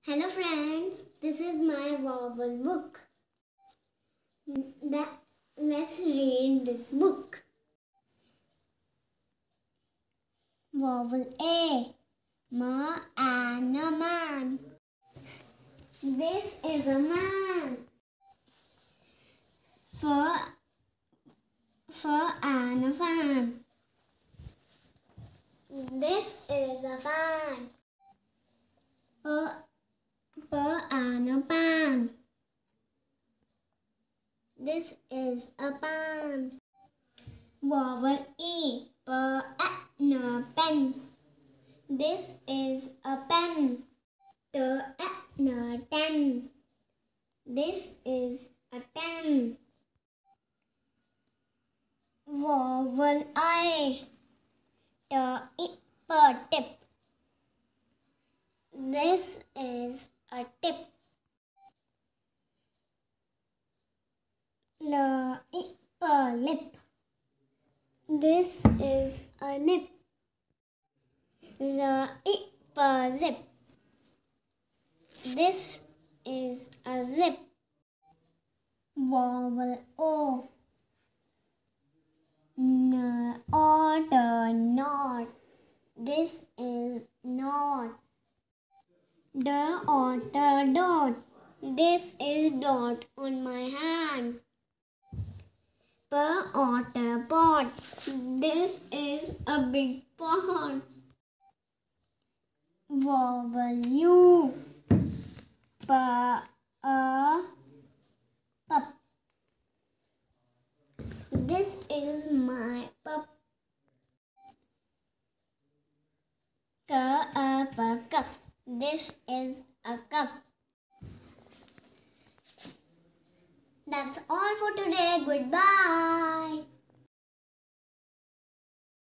Hello friends, this is my Vowel book. Let's read this book. Vowel A, Ma and a man. This is a man. For and a fan. This is a fan. Per and a pan. This is a pan. Vowel E, per and a pen. This is a pen. T and a ten. This is a ten. Vowel I, per tip. This is a tip. Per lip. This is a lip. Per zip. This is a zip. Vowel O, knot. This is knot. Dot. This is dot on my hand. Pot. This is a big pot. Vowel U, pup. This is my pup. Cup. This is a cup. That's all for today. Goodbye.